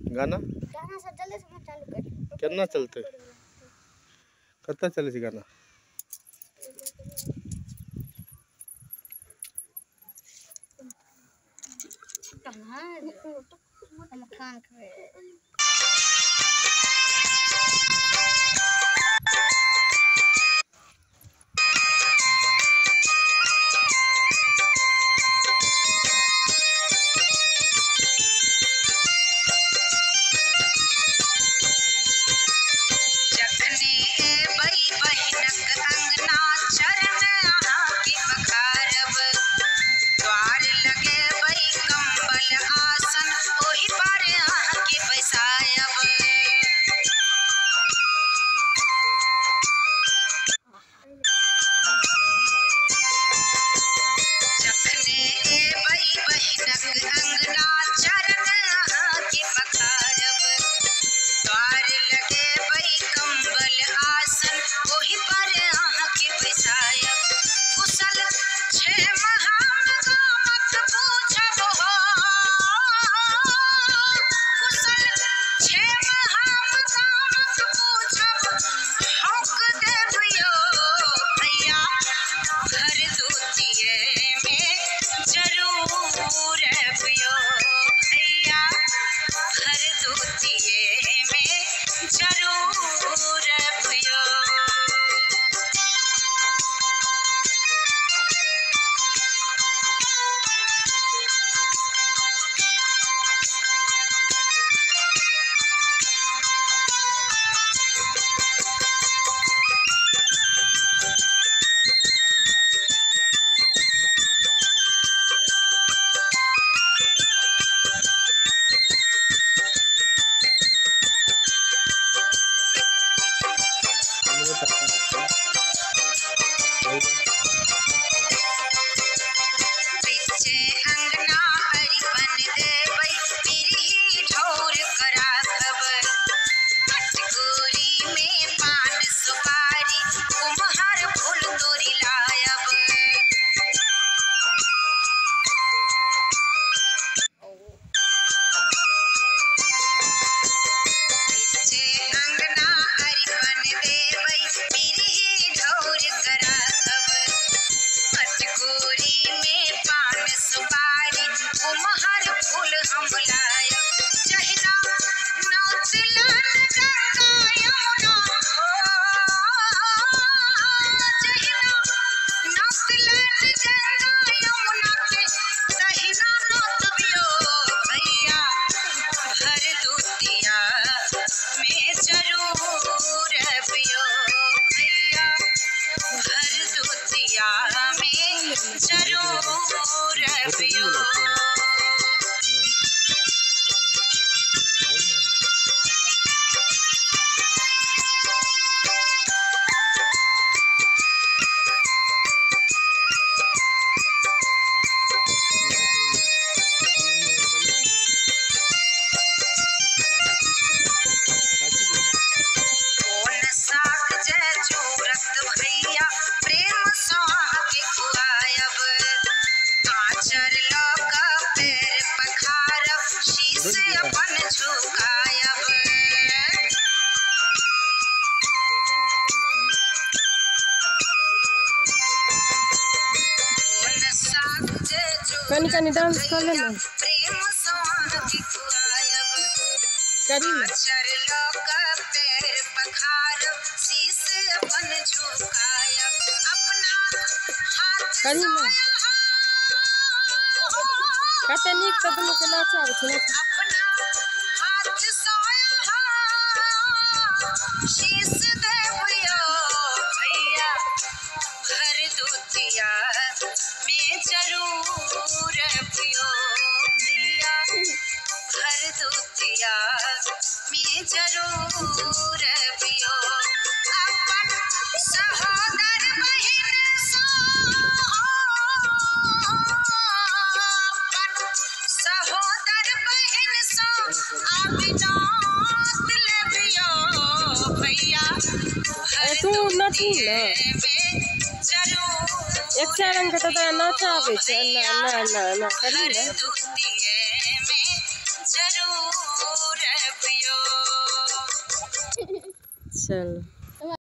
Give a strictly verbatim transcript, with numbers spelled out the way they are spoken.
गाना गाना सब जल्दी से मत चालू कर। कितना चलते कितना चले सी गाना हम खान खाए अपन झुकायब कनी कनी डांस कर ले ना प्रेम स्वाहा खिलायब करी ना चर लोक पैर पखारब शीश अपन झुकायब अपना हाथ करी ना कते नीक त तुम के नाचाव छ अपना हाथ सोया शीश देवियो भैया भर दूतिया में जरूर पियो भैया भर दूतिया में जरूर पियो अपन सहोदर बहिन सो सहोदर बहन सो आबिदात लेबियो भैया तू नची ना एक चरण के त नाचावे छ ना ना ना ना करी ना जरूर पूरबियो चल